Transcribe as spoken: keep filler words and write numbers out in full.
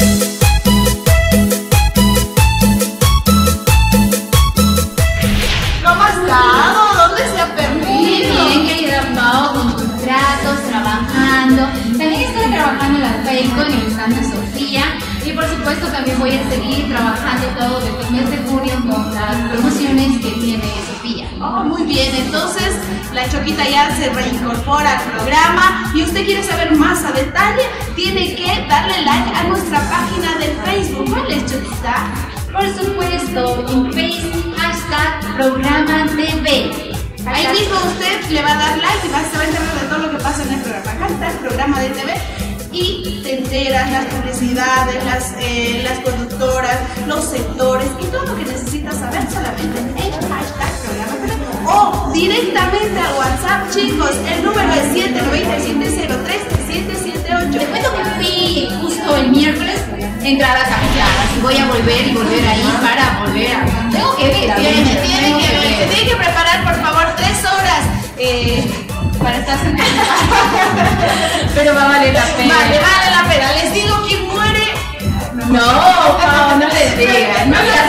¿Cómo has estado? ¿Dónde se ha perdido? Muy bien, querida Pau, con contratos, trabajando. También estoy trabajando en la Falcon y el stand de Sofía. Y por supuesto también voy a seguir trabajando todo desde el mes de junio con las promociones que tiene Sofía. Oh, muy bien, entonces la Choquita ya se reincorpora al programa y usted quiere saber más a detalle, tiene que darle like a nuestra página de Facebook. ¿Cuál es, Choquita? Por supuesto, en Facebook, hashtag programa T V. Ahí mismo usted le va a dar like y va a saber de todo lo que pasa en el programa. Acá está el programa de T V y te enteras las publicidades, las, eh, las conductoras, los sectores y todo lo que necesitas saber solamente en hashtag programa T V. O directamente al WhatsApp, chicos, el número es siete nueve siete cero tres siete siete ocho. Te cuento que fui justo el miércoles entradas cambiadas y voy a volver y volver ahí para volver a... Tengo que ver, Tiene, tiene, tiene que ver, se tiene que preparar por favor tres horas eh, para estar sentado. pero va a valer la pena. Vale, vale la pena. Les digo quién muere. No, Pau, no les digas, no le